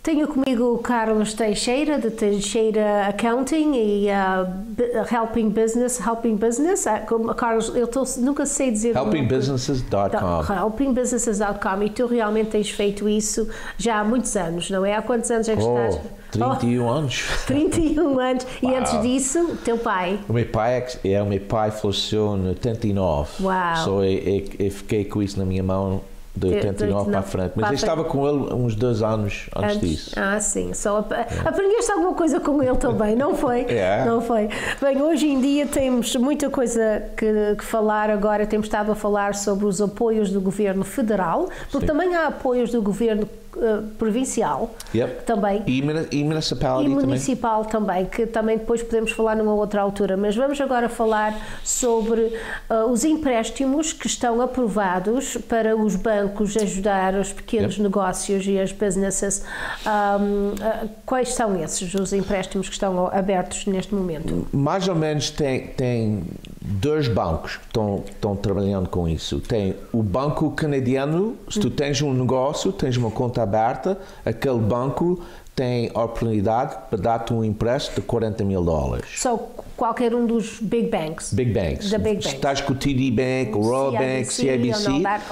Tenho comigo o Carlos Teixeira, de Teixeira Accounting e Helping Business. Carlos, eu nunca sei dizer... Helpingbusinesses.com. Helpingbusinesses.com. E tu realmente tens feito isso já há muitos anos, não é? Há quantos anos é que estás? 31 anos. 31 anos. E antes disso, teu pai? O meu pai faleceu em 89. Uau. So eu fiquei com isso na minha mão de 89 para a frente. Mas eu estava com ele uns 2 anos antes disso. Ah, sim. Aprendeste alguma coisa com ele também, não foi? Não foi. Bem, hoje em dia temos muita coisa que falar agora. Temos estado a falar sobre os apoios do governo federal, porque também há apoios do governo provincial também e municipal também, que também depois podemos falar numa outra altura, mas vamos agora falar sobre os empréstimos que estão aprovados para os bancos ajudar os pequenos negócios e as businesses. Quais são os empréstimos que estão abertos neste momento? Mais ou menos tem 2 bancos que estão trabalhando com isso. Tem o banco canadiano. Se tu tens um negócio, tens uma conta aberta, aquele banco tem a oportunidade para dar-te um empréstimo de $40 mil. Qualquer um dos big banks? Big banks. Se estás com o TD Bank, o Royal Bank, CIBC.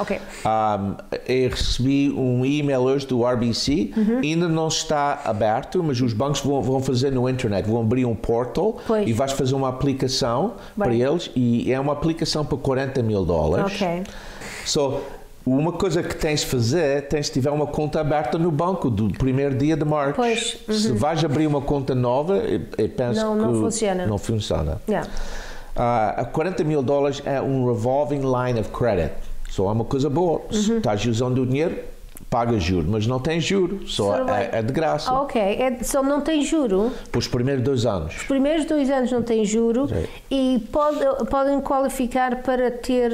Eu recebi um e-mail hoje do RBC, ainda não está aberto, mas os bancos vão fazer no internet, vão abrir um portal e vais fazer uma aplicação para eles, e é uma aplicação para $40 mil. Uma coisa que tens de fazer, tens de tiver uma conta aberta no banco do primeiro dia de março. Se vais abrir uma conta nova, eu penso que não funciona. A $40 mil é um revolving line of credit. É uma coisa boa. Se estás usando o dinheiro, paga juro, mas não tem juro, é de graça. Só não tem juro? Por os primeiros 2 anos. Os primeiros 2 anos não tem juro. E podem qualificar para ter...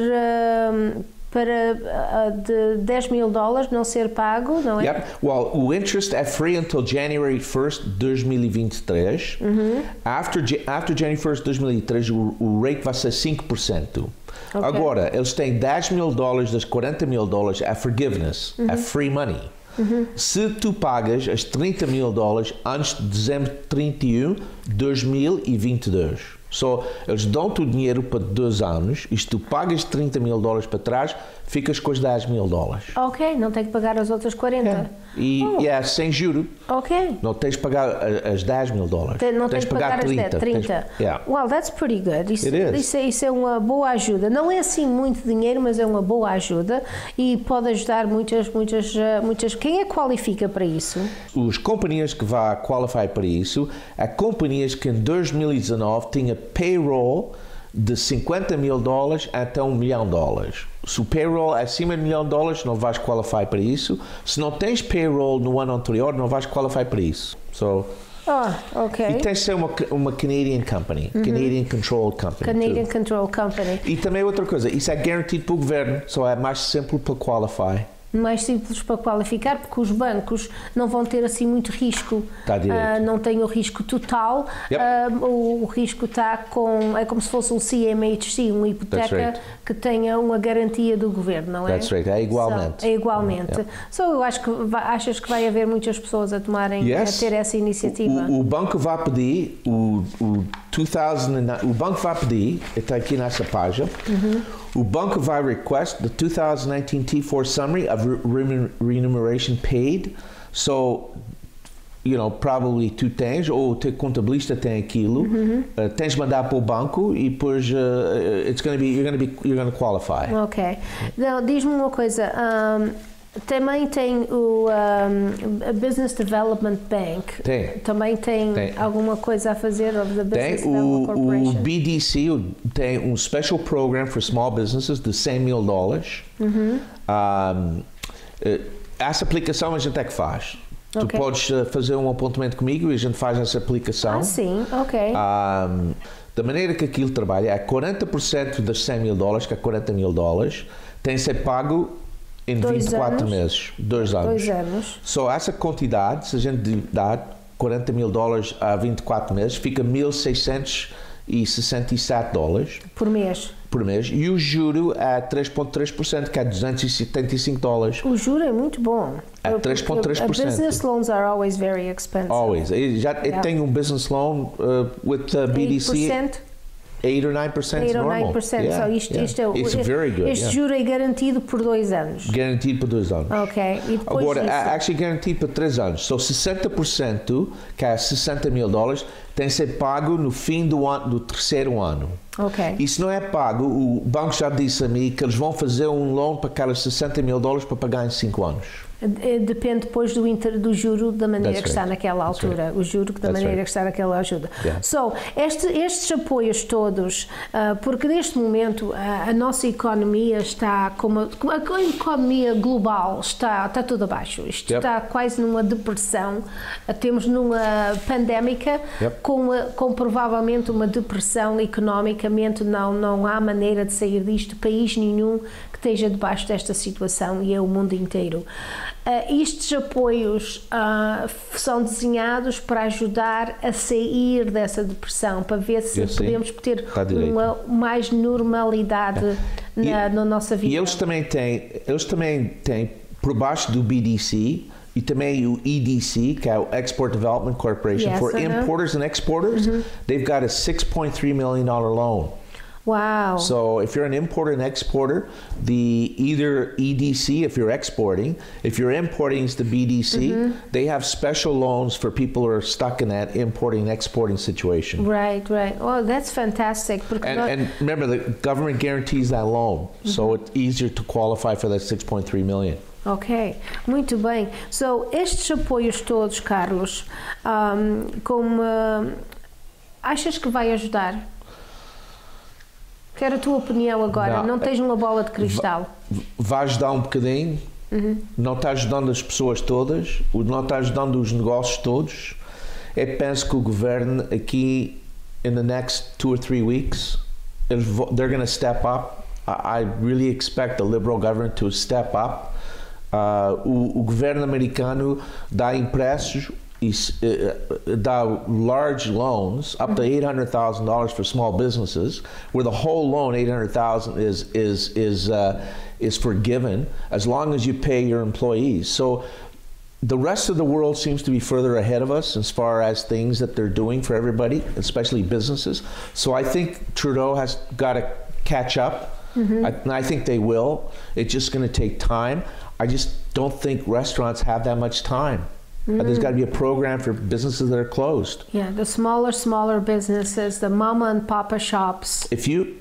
de $10 mil não ser pago, não é? O interest é free until January 1st, 2023. After January 1st, 2023, o rate vai ser 5%. Agora, eles têm $10 mil das $40 mil, é forgiveness, é free money. Se tu pagas as $30 mil antes de dezembro 31, 2022. Eles dão-te o dinheiro para 2 anos e se tu pagas $30 mil para trás, ficas com os $10 mil. Não tem que pagar as outras 40. E é sem juro. Não tens de pagar as $10 mil. Não tens de pagar 30. Well, that's pretty good. Isso é uma boa ajuda. Não é assim muito dinheiro, mas é uma boa ajuda e pode ajudar muitas. Quem é que qualifica para isso? As companhias que vão qualificar para isso, há companhias que em 2019 tinham payroll de $50 mil até $1 milhão. Se o payroll é acima de $1 milhão, não vais qualificar para isso. Se não tens payroll no ano anterior, não vais qualificar para isso. E tem de ser uma Canadian company, Canadian Controlled Company. E também outra coisa, isso é garantido pelo governo, é mais simples para qualificar. Mais simples para qualificar, porque os bancos não vão ter assim muito risco, não têm o risco total, o risco está é como se fosse um CMHC, uma hipoteca que tenha uma garantia do governo, não é? É igualmente. É igualmente. Eu acho que achas que vai haver muitas pessoas a ter essa iniciativa? O banco vai pedir, o banco vai pedir, está aqui nessa página, o banco vai request the 2019 T4 summary of remuneration paid. Probably tu tens, ou o teu contabilista tem aquilo, tens de mandar para o banco e depois you're gonna qualify. Então, diz-me uma coisa, também tem o Business Development Bank. Também tem alguma coisa a fazer of the Business Development Corporation? O BDC tem um special program for small businesses de $100 mil. Essa aplicação a gente é que faz. Tu podes fazer um apontamento comigo e a gente faz essa aplicação. Da maneira que aquilo trabalha, é 40% das $100 mil, que é $40 mil, tem de ser pago em 24 meses, 2 anos. Essa quantidade, se a gente dá $40 mil a 24 meses, fica $1.667 por mês. por mês e o juro é 3,3%, que é $275. O juro é muito bom. É 3,3%. Business loans are always very expensive. Always. Eu tenho um business loan with the BDC. 8 or 9% is normal. 8 or 9%. Yeah, Isto é, it's very good. Este juro é garantido por 2 anos. Garantido por 2 anos. Ok. E depois agora, disso? actually garantido por 3 anos. So 60%, que é $60 mil, tem que ser pago no fim do terceiro ano. Ok. E se não é pago, o banco já disse a mim que eles vão fazer um loan para aqueles $60 mil para pagar em 5 anos. Depende depois do juro da maneira que está naquela altura. O juro da maneira que está naquela ajuda. Yeah. So, estes apoios todos, porque neste momento a nossa economia está a economia global está tudo abaixo. Isto está quase numa depressão. Temos numa pandémica com provavelmente uma depressão economicamente. Não há maneira de sair disto. País nenhum que esteja debaixo desta situação e é o mundo inteiro. Estes apoios são desenhados para ajudar a sair dessa depressão, para ver se podemos ter uma mais normalidade na nossa vida. E eles também têm por baixo do BDC e também o EDC, que é o Export Development Corporation, for importers and exporters, they've got a $6.3 million loan. Wow. So if you're an importer and exporter, either EDC if you're exporting, if you're importing it's the BDC, they have special loans for people who are stuck in that importing and exporting situation. Right. Oh, that's fantastic. And remember, the government guarantees that loan, so it's easier to qualify for that 6.3 million. Ok, muito bem. So, estes apoios todos, Carlos, achas que vai ajudar? Quero a tua opinião agora, não tens uma bola de cristal. Vai ajudar um bocadinho, não está ajudando as pessoas todas, não está ajudando os negócios todos. Eu penso que o governo aqui, in the next 2 or 3 weeks, they're going to step up. I really expect the Liberal government to step up. O governo americano dá empréstimos, dá large loans up to $800,000 for small businesses, where the whole loan $800,000 is forgiven as long as you pay your employees. So the rest of the world seems to be further ahead of us as far as things that they're doing for everybody, especially businesses. So I think Trudeau has got to catch up. I think they will. It's just going to take time. I just don't think restaurants have that much time. There's got to be a program for businesses that are closed. Yeah, the smaller businesses, the mama and papa shops. If you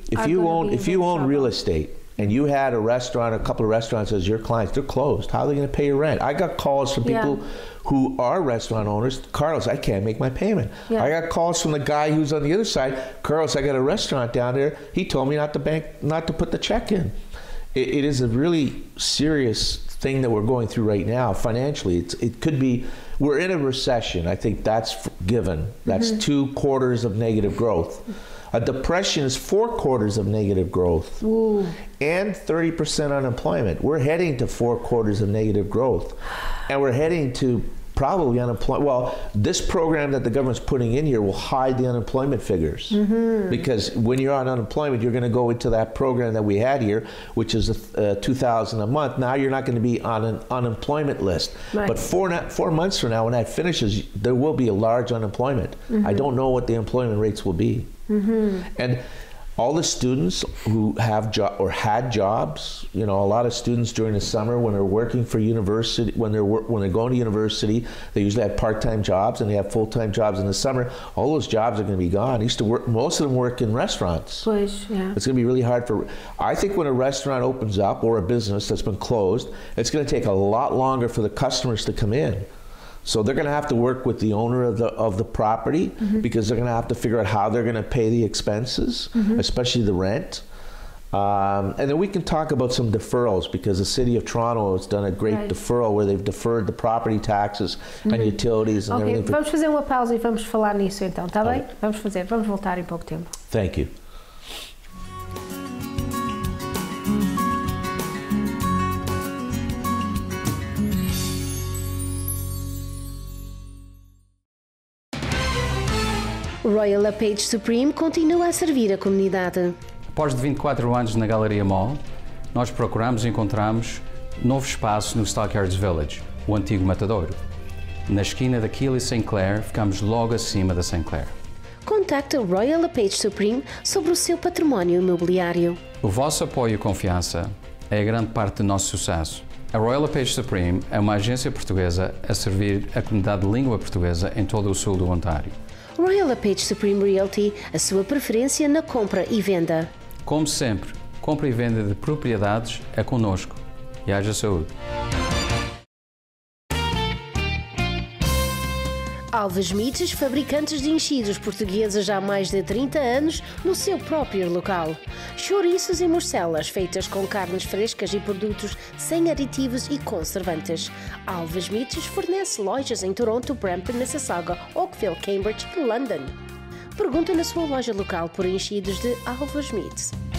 own real estate and you had a couple of restaurants as your clients, they're closed. How are they going to pay your rent? I got calls from people who are restaurant owners. Carlos, I can't make my payment. I got calls from the guy who's on the other side. Carlos, I got a restaurant down there. He told me not to put the check in. It is a really serious thing that we're going through right now financially. It could be, we're in a recession. I think that's given. That's 2 quarters of negative growth. A depression is 4 quarters of negative growth. Ooh. And 30% unemployment. We're heading to 4 quarters of negative growth. And we're heading to probably unemployment. Well, this program that the government's putting in here will hide the unemployment figures. Because when you're on unemployment, you're going to go into that program that we had here, which is $2,000 a month. Now you're not going to be on an unemployment list. Right. But 4 months from now, when that finishes, there will be a large unemployment. I don't know what the employment rates will be. And all the students who have had jobs, a lot of students during the summer when they're working for university, when they're going to university, they usually have part-time jobs and they have full-time jobs in the summer. All those jobs are going to be gone. Most of them work in restaurants. Pois, yeah. It's going to be really hard I think when a restaurant opens up or a business that's been closed, it's going to take a lot longer for the customers to come in. So they're going to have to work with the owner of the property because they're going to have to figure out how they're going to pay the expenses, especially the rent. And then we can talk about some deferrals because the City of Toronto has done a great deferral where they've deferred the property taxes and utilities and everything. Vamos fazer uma pausa e vamos falar nisso então, tá bem? Vamos voltar em pouco tempo. Thank you. Royal LePage Supreme continua a servir a comunidade. Após 24 anos na Galeria Mall, nós procuramos e encontramos novo espaço no Stockyards Village, o antigo Matadouro. Na esquina da Keele e St. Clair, ficamos logo acima da St. Clair. Contacte o Royal LePage Supreme sobre o seu património imobiliário. O vosso apoio e confiança é a grande parte do nosso sucesso. A Royal LePage Supreme é uma agência portuguesa a servir a comunidade de língua portuguesa em todo o sul do Ontário. Royal LePage Supreme Realty, a sua preferência na compra e venda. Como sempre, compra e venda de propriedades é connosco. E haja saúde. Alves Mites, fabricantes de enchidos portugueses há mais de 30 anos no seu próprio local. Chouriços e morcelas feitas com carnes frescas e produtos sem aditivos e conservantes. Alves Mites fornece lojas em Toronto, Brampton, Mississauga, Oakville, Cambridge e London. Pergunta na sua loja local por enchidos de Alves Mites.